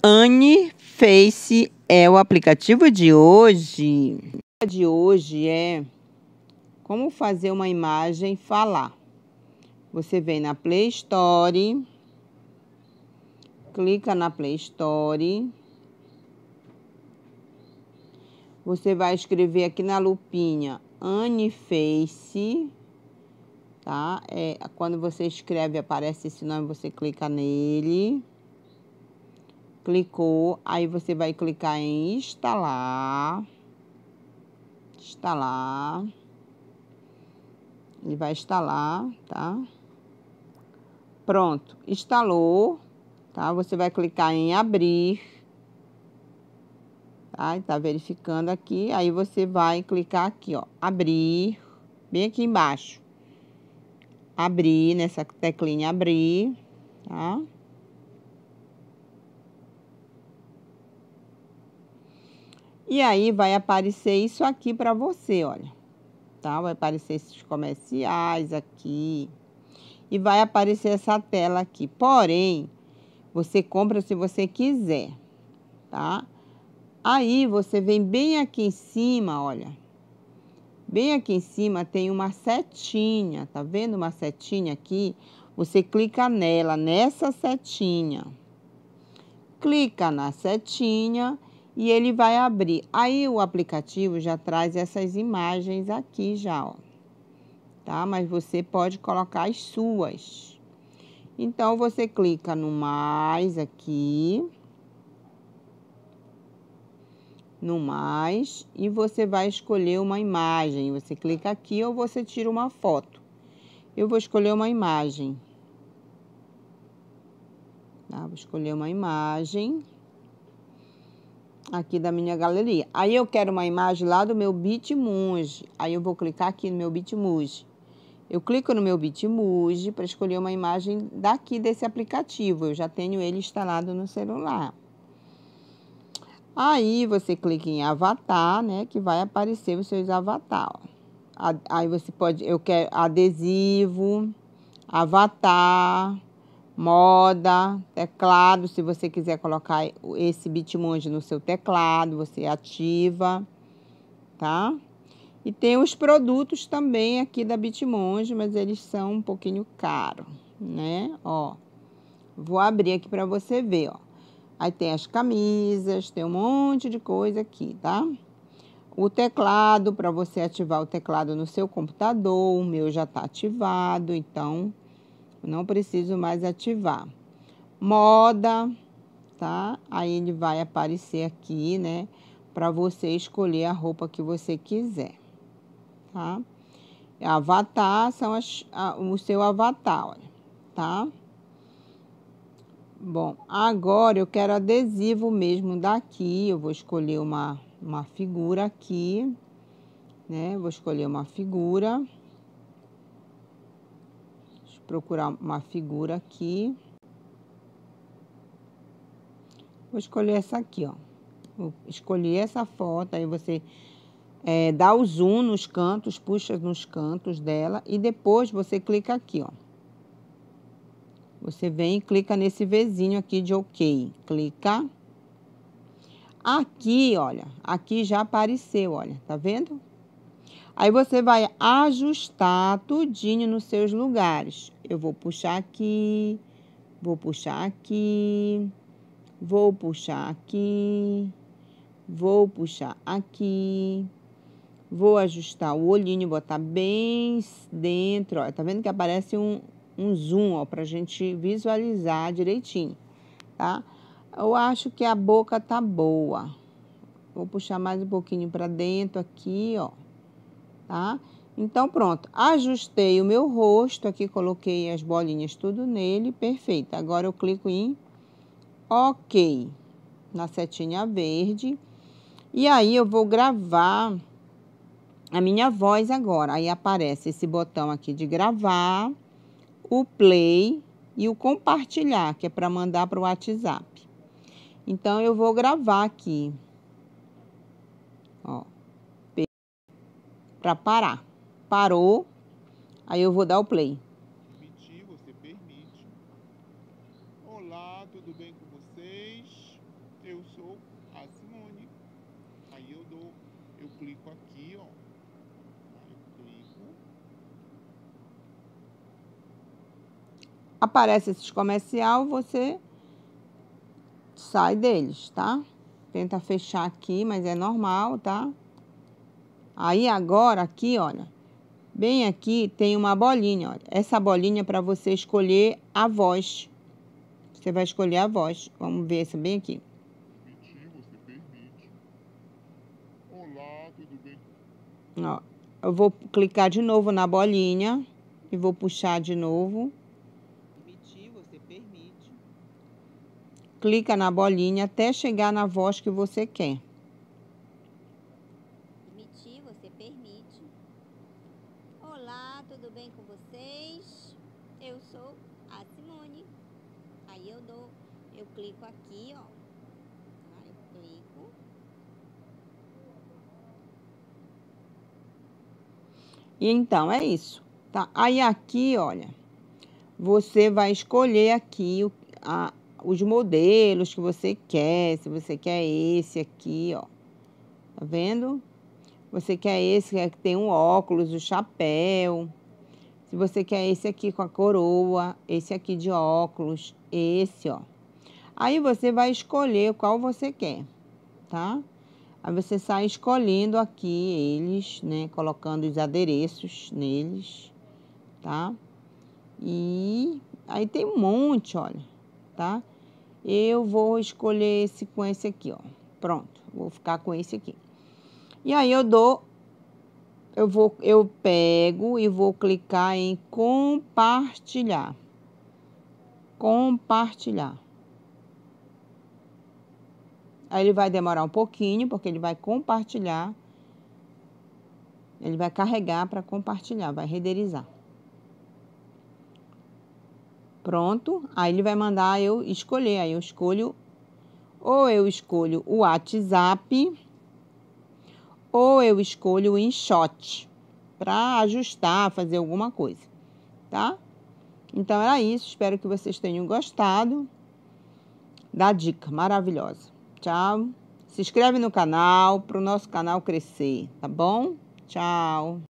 Aniface é o aplicativo de hoje. O de hoje é como fazer uma imagem falar. Você vem na Play Store, clica na Play Store. Você vai escrever aqui na lupinha Aniface, tá? Quando você escreve, aparece esse nome, você clica nele. Clicou, aí você vai clicar em instalar. Instalar. Ele vai instalar, tá? Pronto, instalou, tá? Você vai clicar em abrir, tá? Tá verificando aqui, aí você vai clicar aqui, ó, abrir, bem aqui embaixo. Abrir, nessa teclinha abrir, tá? E aí vai aparecer isso aqui para você, olha, tá? Vai aparecer esses comerciais aqui e vai aparecer essa tela aqui. Porém, você compra se você quiser, tá? Aí você vem bem aqui em cima, olha. Bem aqui em cima tem uma setinha, tá vendo uma setinha aqui? Você clica nela, nessa setinha. Clica na setinha e ele vai abrir. Aí o aplicativo já traz essas imagens aqui já, ó. Tá? Mas você pode colocar as suas. Então, você clica no mais aqui. No mais, e você vai escolher uma imagem. Você clica aqui ou você tira uma foto. Eu vou escolher uma imagem. Tá? Vou escolher uma imagem aqui da minha galeria. Aí eu quero uma imagem lá do meu Bitmoji. Aí eu vou clicar aqui no meu Bitmoji. Eu clico no meu Bitmoji para escolher uma imagem daqui desse aplicativo. Eu já tenho ele instalado no celular. Aí você clica em avatar, né, que vai aparecer os seus avatares. Aí você pode, eu quero adesivo, avatar, moda, teclado, se você quiser colocar esse Bitmoji no seu teclado, você ativa, tá? E tem os produtos também aqui da Bitmoji, mas eles são um pouquinho caros, né? Ó, vou abrir aqui para você ver, ó. Aí tem as camisas, tem um monte de coisa aqui, tá? O teclado, para você ativar o teclado no seu computador, o meu já está ativado, então não preciso mais ativar. Moda, tá? Aí ele vai aparecer aqui, né? Para você escolher a roupa que você quiser, tá? Avatar são o seu avatar, olha, tá? Bom, agora eu quero adesivo mesmo daqui. Eu vou escolher uma figura aqui, né? Vou escolher uma figura. Deixa eu procurar uma figura aqui. Vou escolher essa aqui, ó. Vou escolher essa foto, aí você dá o zoom nos cantos, puxa nos cantos dela e depois você clica aqui, ó. Você vem e clica nesse Vzinho aqui de OK. Clica. Aqui, olha, aqui já apareceu, olha, tá vendo? Aí você vai ajustar tudinho nos seus lugares. Eu vou puxar aqui, vou puxar aqui, vou puxar aqui, vou puxar aqui, vou ajustar o olhinho, botar bem dentro, ó. Tá vendo que aparece um zoom, ó, pra gente visualizar direitinho, tá? Eu acho que a boca tá boa. Vou puxar mais um pouquinho pra dentro aqui, ó, tá? Então, pronto. Ajustei o meu rosto aqui, coloquei as bolinhas tudo nele, perfeito. Agora eu clico em OK, na setinha verde. E aí eu vou gravar a minha voz agora. Aí aparece esse botão aqui de gravar, o play e o compartilhar, que é para mandar para o WhatsApp. Então, eu vou gravar aqui, ó, para parar. Parou, aí eu vou dar o play. Você permite. Olá, tudo bem com vocês? clico aqui, ó. Aí eu clico. Aparece esses comercial, você sai deles, tá? Tenta fechar aqui, mas é normal, tá? Aí agora aqui, olha, bem aqui tem uma bolinha, olha. Essa bolinha é para você escolher a voz. Você vai escolher a voz. Vamos ver essa bem aqui. Permitir, você permite. Olá, tudo bem? Ó, eu vou clicar de novo na bolinha e vou puxar de novo. Permitir, você permite. Clica na bolinha até chegar na voz que você quer. Permitir, você permite. Olá, tudo bem com vocês? Eu sou a Simone. Aí eu clico aqui, ó. Aí eu clico. E então, é isso, tá? Aí aqui, olha, você vai escolher aqui os modelos que você quer. Se você quer esse aqui, ó. Tá vendo? Você quer esse que tem um óculos, o chapéu. Se você quer esse aqui com a coroa, esse aqui de óculos, esse, ó. Aí você vai escolher qual você quer, tá? Aí você sai escolhendo aqui eles, né? Colocando os adereços neles, tá? E aí tem um monte, olha, tá? Eu vou escolher esse com esse aqui, ó. Pronto, vou ficar com esse aqui. E aí eu pego e vou clicar em compartilhar. Compartilhar. Aí ele vai demorar um pouquinho, porque ele vai compartilhar. Ele vai carregar para compartilhar, vai renderizar. Pronto, aí ele vai mandar eu escolher. Aí eu escolho, ou eu escolho o WhatsApp, ou eu escolho o InShot, para ajustar, fazer alguma coisa, tá? Então era isso, espero que vocês tenham gostado da dica maravilhosa. Tchau. Se inscreve no canal, para o nosso canal crescer, tá bom? Tchau.